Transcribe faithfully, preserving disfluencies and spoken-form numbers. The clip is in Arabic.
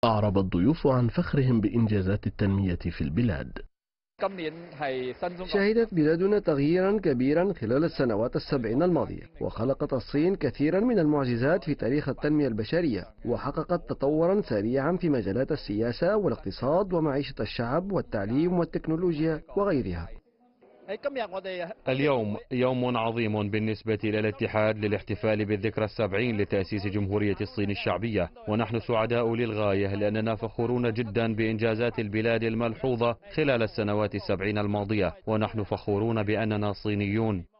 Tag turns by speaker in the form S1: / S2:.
S1: أعرب الضيوف عن فخرهم بإنجازات التنمية في البلاد.
S2: شهدت بلادنا تغييرا كبيرا خلال السنوات السبعين الماضية، وخلقت الصين كثيرا من المعجزات في تاريخ التنمية البشرية، وحققت تطورا سريعا في مجالات السياسة والاقتصاد ومعيشة الشعب والتعليم والتكنولوجيا وغيرها.
S3: اليوم يوم عظيم بالنسبة إلى الاتحاد للاحتفال بالذكرى السبعين لتأسيس جمهورية الصين الشعبية، ونحن سعداء للغاية لأننا فخورون جدا بإنجازات البلاد الملحوظة خلال السنوات السبعين الماضية، ونحن فخورون بأننا صينيون.